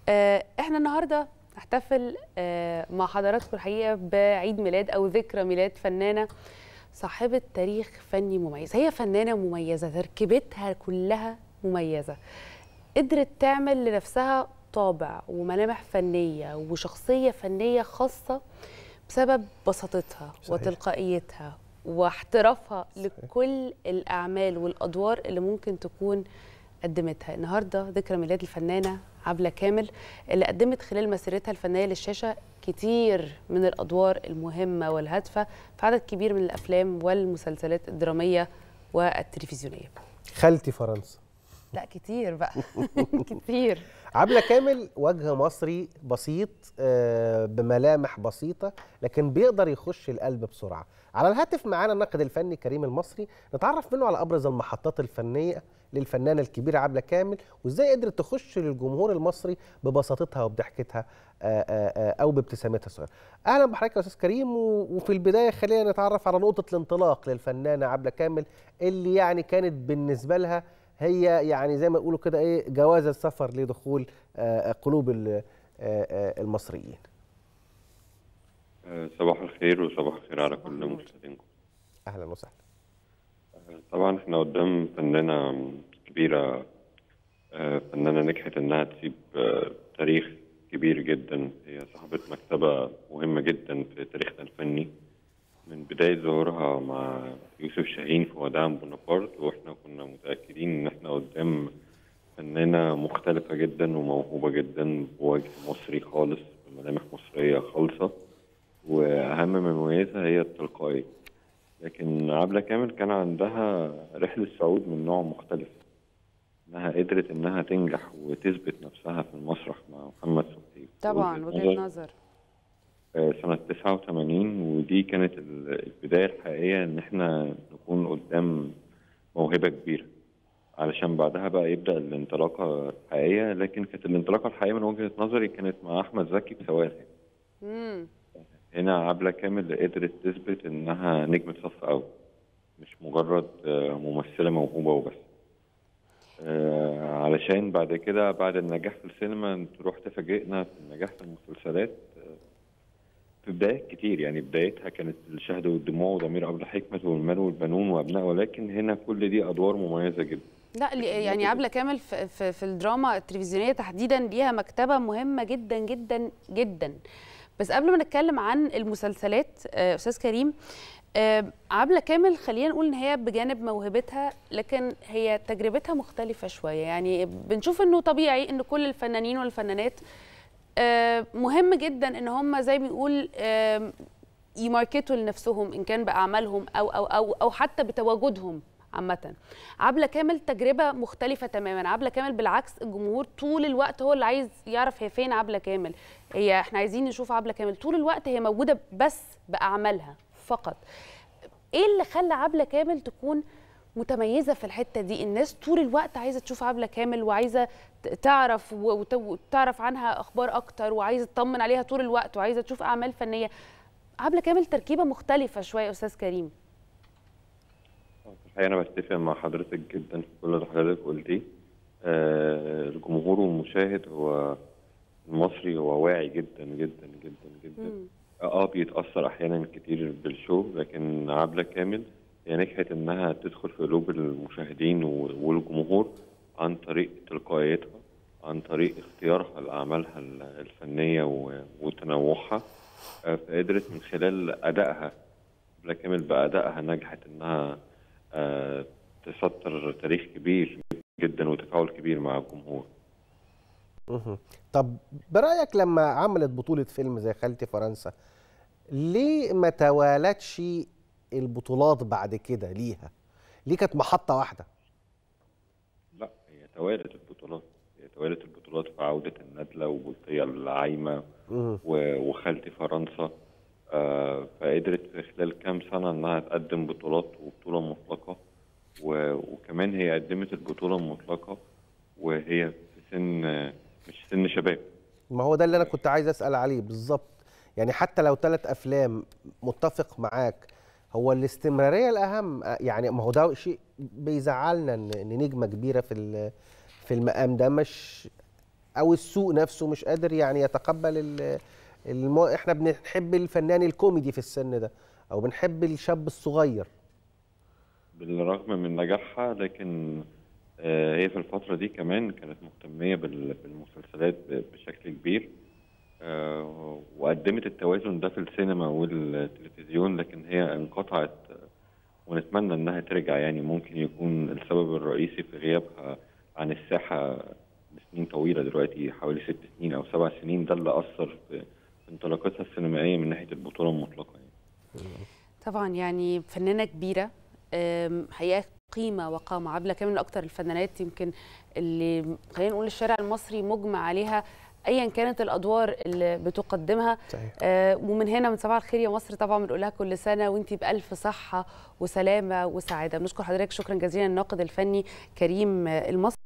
احنا النهارده نحتفل مع حضراتكم الحقيقه بعيد ميلاد او ذكرى ميلاد فنانه صاحبه تاريخ فني مميز. هي فنانه مميزه، تركيبتها كلها مميزه، قدرت تعمل لنفسها طابع وملامح فنيه وشخصيه فنيه خاصه بسبب بساطتها وتلقائيتها واحترافها لكل الاعمال والادوار اللي ممكن تكون قدمتها. النهارده ذكرى ميلاد الفنانه عبلة كامل اللي قدمت خلال مسيرتها الفنيه للشاشه كتير من الادوار المهمه والهادفه في عدد كبير من الافلام والمسلسلات الدراميه والتلفزيونيه. خالتي فرنسا. لا كتير بقى كتير. عبلة كامل وجه مصري بسيط بملامح بسيطة، لكن بيقدر يخش القلب بسرعة. على الهاتف معانا الناقد الفني كريم المصري، نتعرف منه على أبرز المحطات الفنية للفنانة الكبيرة عبلة كامل، وإزاي قدرت تخش للجمهور المصري ببساطتها وبضحكتها أو بابتسامتها الصغيرة. أهلا بحضرتك يا أستاذ كريم، وفي البداية خلينا نتعرف على نقطة الانطلاق للفنانة عبلة كامل اللي يعني كانت بالنسبة لها هي يعني زي ما يقولوا كده ايه جواز السفر لدخول قلوب المصريين. صباح الخير وصباح الخير على كل مشاهدينكم. اهلا وسهلا. طبعا احنا قدام فنانة كبيرة، فنانة نجحت انها تسيب تاريخ كبير جدا. هي صاحبة مكتبة مهمة جدا في تاريخنا الفني من بداية ظهورها مع يوسف شاهين في وداع بونابرت، واحنا كنا متأكدين ان احنا قدام فنانة مختلفة جدا وموهوبة جدا بوجه مصري خالص بملامح مصرية خالصة، واهم من مميزها هي التلقائية. لكن عبلة كامل كان عندها رحلة صعود من نوع مختلف، انها قدرت انها تنجح وتثبت نفسها في المسرح مع محمد صبحي. طبعا وجهة نظر سنة 89، ودي كانت البداية الحقيقية إن إحنا نكون قدام موهبة كبيرة، علشان بعدها بقى يبدأ الانطلاقة الحقيقية. لكن كانت الانطلاقة الحقيقية من وجهة نظري كانت مع أحمد زكي بثواني. هنا عبلة كامل قدرت تثبت إنها نجمة صف أول، مش مجرد ممثلة موهوبة وبس. علشان بعد كده بعد النجاح في السينما تروح تفاجئنا في النجاح في المسلسلات في بدايات كتير. يعني بدايتها كانت الشهد والدموع وضمير أبلة حكمت والمال والبنون وأبناء، ولكن هنا كل دي أدوار مميزة جدا. لا يعني عبلة كامل في الدراما التلفزيونية تحديدا ليها مكتبة مهمة جدا جدا جدا. بس قبل ما نتكلم عن المسلسلات أستاذ كريم، عبلة كامل خلينا نقول ان هي بجانب موهبتها لكن هي تجربتها مختلفة شوية. يعني بنشوف انه طبيعي ان كل الفنانين والفنانات مهم جدا ان هم زي ما بنقول يماركتوا لنفسهم ان كان باعمالهم او حتى بتواجدهم عامه. عبلة كامل تجربه مختلفه تماما. عبلة كامل بالعكس الجمهور طول الوقت هو اللي عايز يعرف هي فين عبلة كامل. احنا عايزين نشوف عبلة كامل طول الوقت، هي موجوده بس باعمالها فقط. ايه اللي خلى عبلة كامل تكون متميزه في الحته دي؟ الناس طول الوقت عايزه تشوف عبلة كامل وعايزه تعرف وتعرف عنها اخبار اكتر وعايزه تطمن عليها طول الوقت وعايزه تشوف اعمال فنيه. عبلة كامل تركيبه مختلفه شويه استاذ كريم. الحقيقه انا بتفق مع حضرتك جدا في كل اللي حضرتك قلتيه. الجمهور والمشاهد هو المصري هو واعي جدا جدا جدا جدا. بيتاثر احيانا كتير بالشو، لكن عبلة كامل هي نجحت انها تدخل في قلوب المشاهدين والجمهور عن طريق تلقائيتها، عن طريق اختيارها لاعمالها الفنيه وتنوعها. فقدرت من خلال ادائها عبلة كامل بادائها نجحت انها تسطر تاريخ كبير جدا وتفاعل كبير مع الجمهور. طب برايك لما عملت بطوله فيلم زي خالتي فرنسا ليه ما توالتش البطولات بعد كده ليها؟ ليه كانت محطة واحدة؟ لا، هي توالت البطولات. هي توالت البطولات في عودة الندلة وبلطية العايمة وخالتي فرنسا. فقدرت في خلال كام سنة انها تقدم بطولات وبطولة مطلقة، وكمان هي قدمت البطولة المطلقة وهي في سن مش سن شباب. ما هو ده اللي انا كنت عايز اسأل عليه بالظبط. يعني حتى لو 3 أفلام متفق معاك، هو الاستمرارية الأهم. يعني ما هو ده شيء بيزعلنا ان نجمة كبيرة في المقام ده مش او السوق نفسه مش قادر يعني يتقبل احنا بنحب الفنان الكوميدي في السن ده، او بنحب الشاب الصغير. بالرغم من نجاحها، لكن هي في الفترة دي كمان كانت مهتمية بالمسلسلات بشكل كبير، وقدمت التوازن ده في السينما والتلفزيون، لكن هي انقطعت، ونتمنى انها ترجع. يعني ممكن يكون السبب الرئيسي في غيابها عن الساحة لسنين طويلة، دلوقتي حوالي 6 سنين أو 7 سنين، ده اللي أثر في انطلاقتها السينمائية من ناحية البطولة المطلقة يعني. طبعا يعني فنانة كبيرة حقيقة، قيمة وقامة. عبلة كامل من أكتر الفنانات يمكن اللي خلينا نقول الشارع المصري مجمع عليها ايا كانت الادوار اللي بتقدمها. صحيح. ومن هنا من صباح الخير يا مصر طبعا بنقول لها كل سنه وانتي بالف صحه وسلامه وسعاده. بنشكر حضرتك شكرا جزيلا الناقد الفني كريم المصري.